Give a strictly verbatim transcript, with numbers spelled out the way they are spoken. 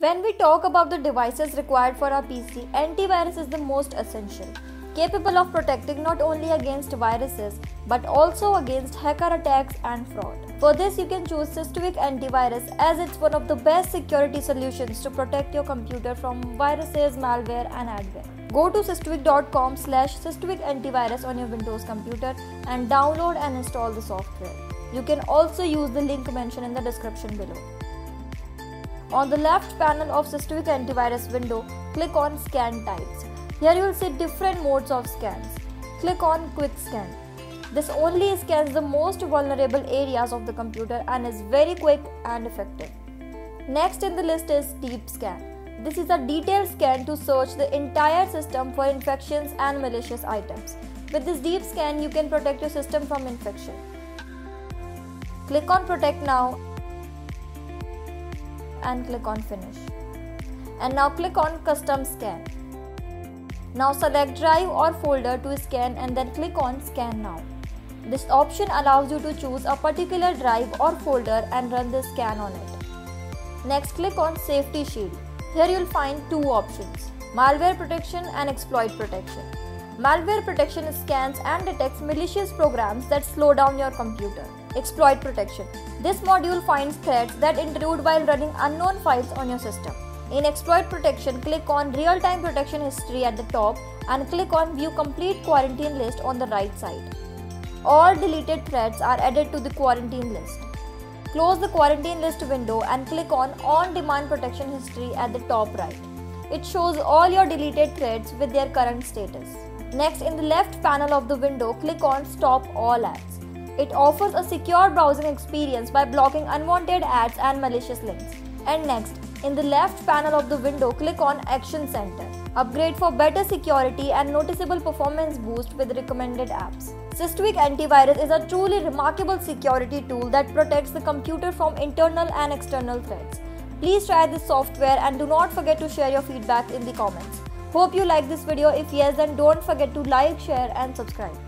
When we talk about the devices required for our P C, antivirus is the most essential, capable of protecting not only against viruses but also against hacker attacks and fraud. For this, you can choose Systweak Antivirus as it's one of the best security solutions to protect your computer from viruses, malware and adware. Go to systweak dot com slash systweak antivirus on your Windows computer and download and install the software. You can also use the link mentioned in the description below. On the left panel of Systweak Antivirus window, click on Scan Types. Here you will see different modes of scans. Click on Quick Scan. This only scans the most vulnerable areas of the computer and is very quick and effective. Next in the list is Deep Scan. This is a detailed scan to search the entire system for infections and malicious items. With this deep scan, you can protect your system from infection. Click on Protect Now and click on Finish. And now click on Custom Scan. Now select drive or folder to scan and then click on Scan Now. This option allows you to choose a particular drive or folder and run the scan on it. Next, click on Safety Shield. Here you will find two options: Malware Protection and Exploit Protection. Malware Protection scans and detects malicious programs that slow down your computer. Exploit Protection. This module finds threats that intrude while running unknown files on your system. In Exploit Protection, click on Real-Time Protection History at the top and click on View Complete Quarantine List on the right side. All deleted threads are added to the quarantine list. Close the quarantine list window and click on On-Demand Protection History at the top right. It shows all your deleted threads with their current status. Next, in the left panel of the window, click on Stop All Ads. It offers a secure browsing experience by blocking unwanted ads and malicious links. And next, in the left panel of the window, click on Action Center. Upgrade for better security and noticeable performance boost with recommended apps. Systweak Antivirus is a truly remarkable security tool that protects the computer from internal and external threats. Please try this software and do not forget to share your feedback in the comments. Hope you like this video. If yes, then don't forget to like, share and subscribe.